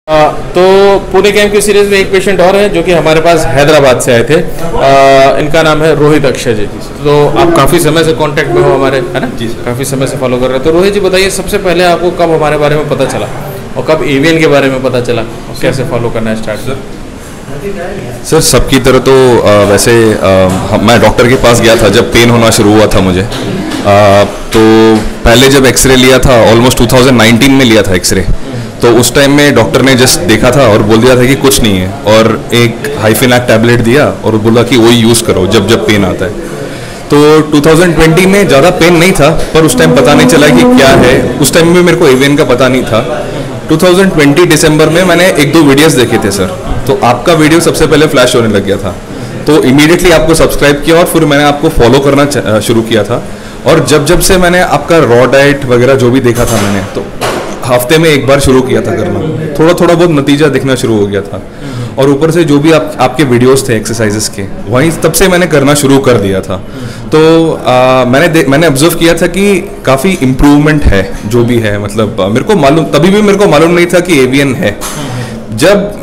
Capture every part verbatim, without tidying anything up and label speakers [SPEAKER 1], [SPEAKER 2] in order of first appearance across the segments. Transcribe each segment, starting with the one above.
[SPEAKER 1] तो पुणे कैंप की सीरीज में एक पेशेंट और है जो कि हमारे पास हैदराबाद से आए थे। आ, इनका नाम है रोहित अक्षय जी। तो आप काफ़ी समय से कांटेक्ट में हो हमारे, है ना जी? काफ़ी समय से फॉलो कर रहे हैं। तो रोहित जी बताइए, सबसे पहले आपको कब हमारे बारे में पता चला और कब एवीएन के बारे में पता चला और कैसे फॉलो करना है स्टार्ट? सर
[SPEAKER 2] सर सबकी तरह तो आ, वैसे आ, मैं डॉक्टर के पास गया था जब पेन होना शुरू हुआ था मुझे। आ, तो पहले जब एक्सरे लिया था ऑलमोस्ट टू थाउजेंड नाइनटीन में लिया था एक्सरे, तो उस टाइम में डॉक्टर ने जस्ट देखा था और बोल दिया था कि कुछ नहीं है, और एक हाइफिनैक टैबलेट दिया और बोला कि वही यूज़ करो जब जब पेन आता है। तो टू थाउजेंड ट्वेंटी में ज़्यादा पेन नहीं था, पर उस टाइम पता नहीं चला कि क्या है। उस टाइम में मेरे को एवीएन का पता नहीं था। टू थाउजेंड ट्वेंटी दिसंबर में मैंने एक दो वीडियोस देखे थे सर, तो आपका वीडियो सबसे पहले फ्लैश होने लग गया था, तो इमीडिएटली आपको सब्सक्राइब किया और फिर मैंने आपको फॉलो करना शुरू किया था। और जब जब से मैंने आपका रॉ डाइट वगैरह जो भी देखा था मैंने, तो हफ्ते में एक बार शुरू किया था करना, थोड़ा थोड़ा बहुत नतीजा दिखना शुरू हो गया था। और ऊपर से जो भी आप आपके वीडियोस थे एक्सरसाइजेस के, वहीं तब से मैंने करना शुरू कर दिया था। तो आ, मैंने मैंने ऑब्जर्व किया था कि काफ़ी इम्प्रूवमेंट है जो भी है। मतलब मेरे को मालूम, तभी भी मेरे को मालूम नहीं था कि एवीएन है। जब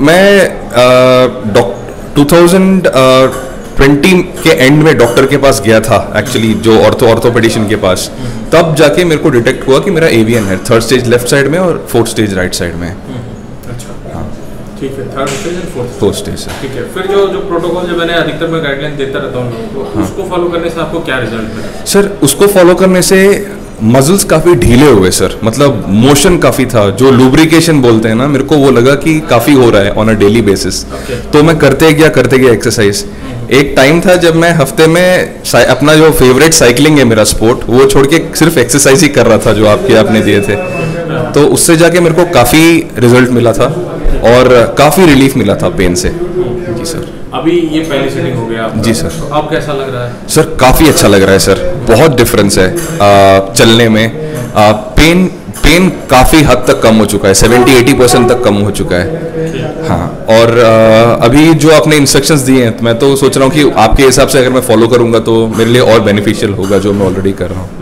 [SPEAKER 2] मैं टू थाउजेंड ट्वेंटी के एंड में डॉक्टर के पास गया था एक्चुअली, जो ऑर्थो ऑर्थोपेडिशियन के पास, तब जाके मेरे को डिटेक्ट हुआ कि मेरा एवीएन है। थर्ड स्टेज लेफ्ट साइड में और फोर्थ स्टेज राइट साइड में।
[SPEAKER 1] अच्छा, हाँ ठीक है, third stage and fourth
[SPEAKER 2] fourth stage.
[SPEAKER 1] ठीक है। फिर जो जो प्रोटोकॉल जो मैंने अधिकतर मैं गाइडलाइन देता रहता हूँ लोगों को, हाँ, उसको फॉलो करने से आपको क्या रिजल्ट मिला?
[SPEAKER 2] सर उसको फॉलो करने से मसल्स काफ़ी ढीले हुए सर, मतलब मोशन काफ़ी था, जो लुब्रिकेशन बोलते हैं ना, मेरे को वो लगा कि काफ़ी हो रहा है ऑन अ डेली बेसिस। तो मैं करते गया करते गया एक्सरसाइज। एक टाइम था जब मैं हफ्ते में अपना जो फेवरेट साइकिलिंग है मेरा स्पोर्ट, वो छोड़ के सिर्फ एक्सरसाइज ही कर रहा था जो आपके आपने दिए थे। तो उससे जाके मेरे को काफ़ी रिजल्ट मिला था और काफ़ी रिलीफ मिला था पेन से। जी सर।
[SPEAKER 1] अभी ये पहली सेटिंग हो गया
[SPEAKER 2] जी सर।
[SPEAKER 1] तो अब कैसा लग रहा है?
[SPEAKER 2] सर काफ़ी अच्छा लग रहा है सर, बहुत डिफरेंस है आ, चलने में। आ, पेन पेन काफ़ी हद तक कम हो चुका है, सेवेंटी एटी परसेंट तक कम हो चुका है। हाँ, और आ, अभी जो आपने इंस्ट्रक्शंस दिए हैं, मैं तो सोच रहा हूँ कि आपके हिसाब से अगर मैं फॉलो करूँगा तो मेरे लिए और बेनिफिशियल होगा, जो मैं ऑलरेडी कर रहा हूँ।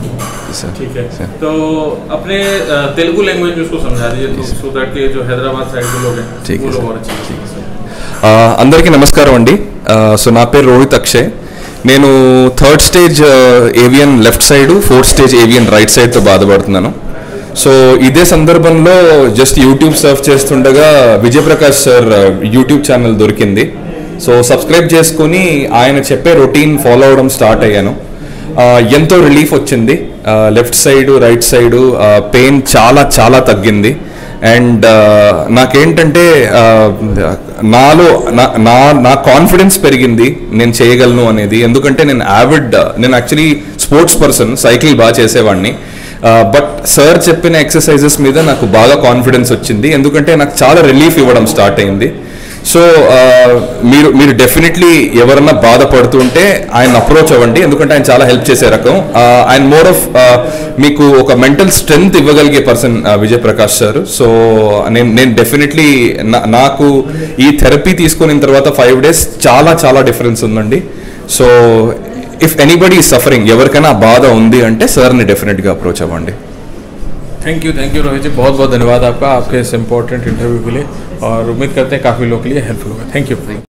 [SPEAKER 1] ठीक है, तो अपने तेलुगु लैंग्वेज में उसको समझा दीजिए, सो दैट के जो हैदराबाद साइड के लोग हैं वो लोग और अच्छे।
[SPEAKER 2] అందరికీ నమస్కారం అండి। సో నా పేరు రోహిత్ అక్షయ్। నేను third stage AVN left side, fourth stage AVN right సైడ్తో బాధపడుతున్నాను। సో ఇదే సందర్భంలో జస్ట్ యూట్యూబ్ సర్చ్ చేస్తుండగా విజయప్రకాష్ సార్ యూట్యూబ్ ఛానల్ దొరికింది। సో సబ్స్క్రైబ్ చేసుకుని ఆయన చెప్పే రొటీన్ ఫాలో అవడం స్టార్ట్ అయ్యాను। ఎంతో రిలీఫ్ వచ్చింది, left side right side pain చాలా చాలా తగ్గింది। అండ్ నాకేంటంటే నాలో నా నా కాన్ఫిడెన్స్ పెరిగింది, నేను చేయగలను అనేది। ఎందుకంటే నేను యావిడ్, నేను యాక్చువల్లీ స్పోర్ట్స్ పర్సన్, సైకిల్ బాగా చేసేవాడిని, బట్ సార్ చెప్పిన ఎక్సర్సైజెస్ మీద నాకు బాగా కాన్ఫిడెన్స్ వచ్చింది, ఎందుకంటే నాకు చాలా రిలీఫ్ ఇవ్వడం స్టార్ట్ అయింది। సో మీరు మీరు డెఫినెట్లీ ఎవరన్నా బాధపడుతుంటే ఆయన అప్రోచ్ అవ్వండి, ఎందుకంటే ఆయన చాలా హెల్ప్ చేసే రకం। ఆయన మోర్ ఆఫ్ మీకు ఒక మెంటల్ స్ట్రెంగ్త్ ఇవ్వగలిగే పర్సన్ విజయప్రకాష్ సార్। సో నేను నేను డెఫినెట్లీ నాకు ఈ థెరపీ తీసుకున్న తర్వాత ఫైవ్ డేస్ చాలా చాలా డిఫరెన్స్ ఉందండి। So if anybody is suffering, ఎవరికైనా బాధ ఉంది అంటే సార్ని డెఫినెట్గా అప్రోచ్ అవ్వండి।
[SPEAKER 1] Thank you thank you Rohit ji, बहुत बहुत धन्यवाद आपका, आपके इस इम्पोर्टेंट इंटरव्यू के लिए, और उम्मीद करते हैं काफ़ी लोगों के लिए हेल्पफुल होगा। Thank you.